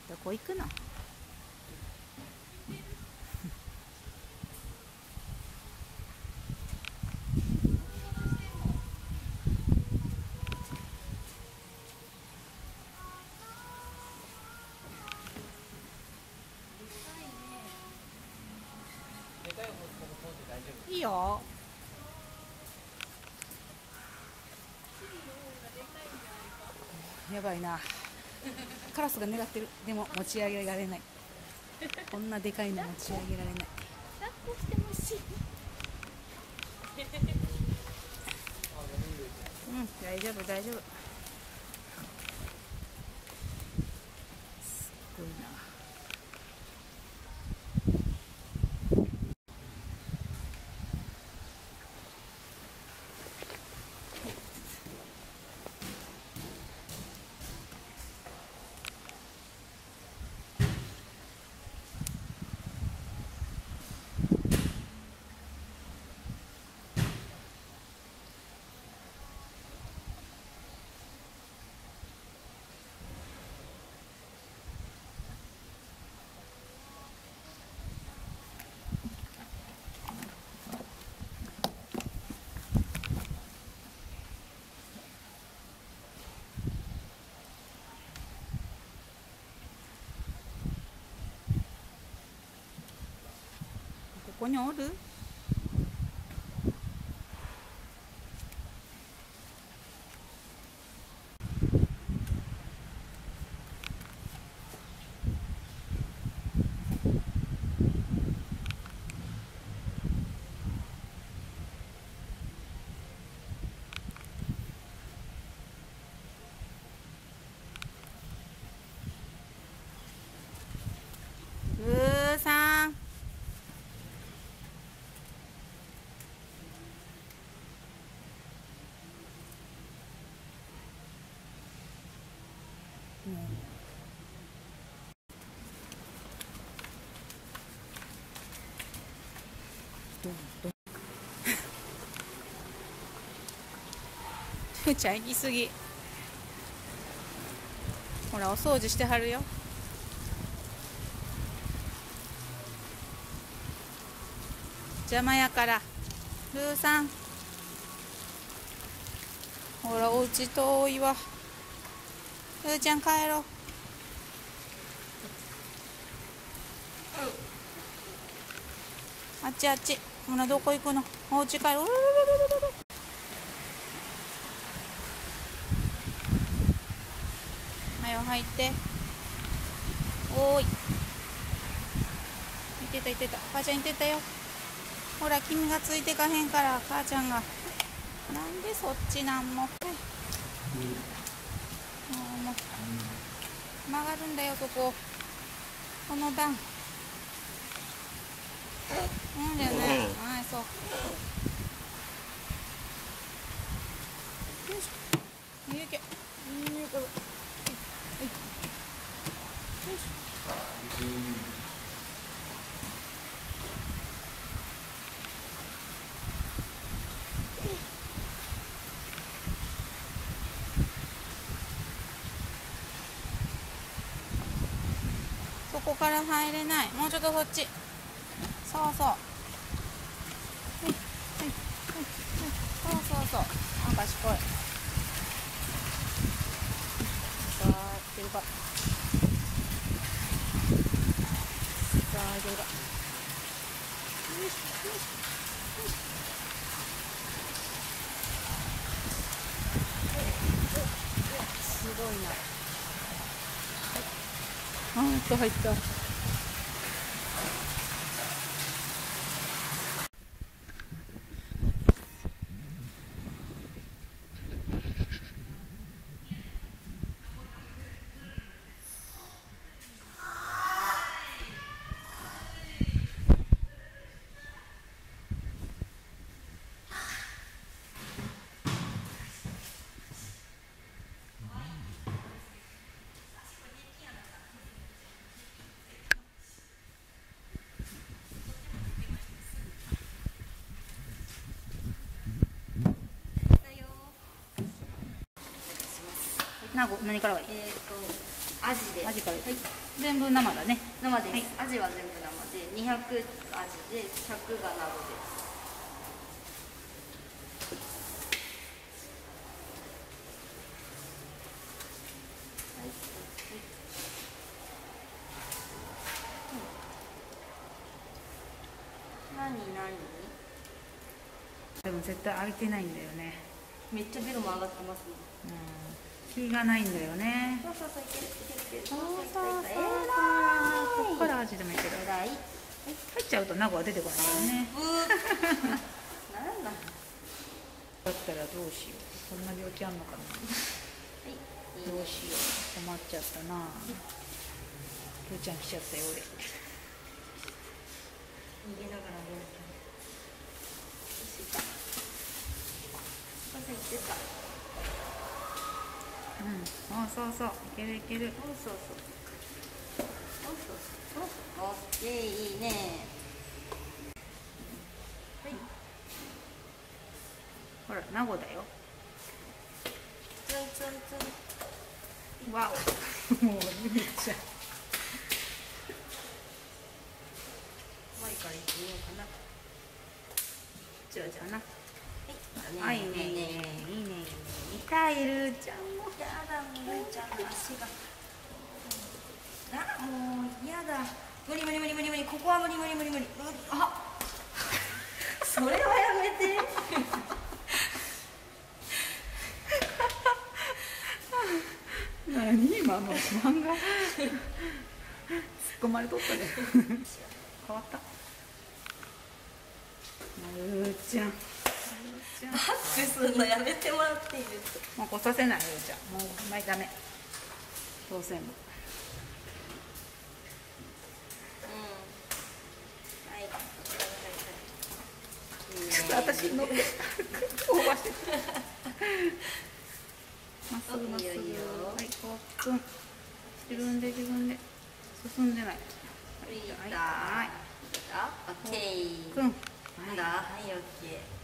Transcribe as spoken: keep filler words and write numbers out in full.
どこ行くの？いいよ。やばいな。カラスが狙ってる。でも持ち上げられない。こんなでかいの持ち上げられない。 抱っこしてほしい。 うん、大丈夫大丈夫。すっごいな。ここにおる？うーさん。うん、どんどんふーちゃん行き過ぎ。ほらお掃除してはるよ。邪魔やから。ふーさん、ほらお家遠いわ。ふーちゃん帰ろう。あっちあっち。ほらどこ行くの？お家帰ろう。はよ入って。おーい。いてたいてた。母ちゃんいてたよ。ほら君がついてかへんから母ちゃんが。なんでそっちなんも。はい、もうもう曲がるんだよそこ。この段。うんだよね。はい、そう。よいしょ。ゆうけ。ゆうけ。はい。よいしょ。そこから入れない。もうちょっとそっち。そうそう。はいはいはいはい。そうそうそう。あ、賢い。さあ、いけるか。さあ、いけるか。よしよしよし。すごいな。あーっと入った。なご何からがいい？ えっとアジで。 アジから、 はい。 全部生だね。 生です。 はいアジは全部生で、にひゃくアジで、ひゃくがナゴです。何何？ でも絶対開いてないんだよね。 めっちゃベロも上がってますね。 うん、火がないんだよね。 そうそうそう、いけるいけるいける。 そうそうそう。 えここから味でもいける。 らい。 入っちゃうとナゴは出てこないからね。 ブー。なんだ。 だったらどうしよう。そんな病気あんのかな。 はい。 どうしよう。困っちゃったな。プーちゃん来ちゃったよ俺。 逃げながらね。よし、いった。そうそう、いってた。 うん、そうそうそう、いけるいける。 そうそうそう。そうそうそう。オッケー、いいね。はい。 ほら、ナゴだよ。 ツンツンツン。 わお。もうめっちゃ。 前から行ってみようかな。 じゃあじゃあな。 はい。 あ、いいねいいねいいね。痛いルーちゃんも。 やだ、もうルーちゃんの足が。あ、もう嫌だ。無理無理無理無理無理。ここは無理無理無理無理。あ。それはやめて。 何今の漫画。突っ込まれとったね。変わった。ルーちゃん。 バックするのやめてもらっていいですか。 もう来させないルーちゃん。もう前ダメ。当選部。ちょっと私乗ってオーバーしてまっすぐまっすぐ。 いいよいいよ。 はい、こうくん自分で自分で進んでない。 はい、 はい、 オッケー。 くん、 なんだ、はい、オッケー。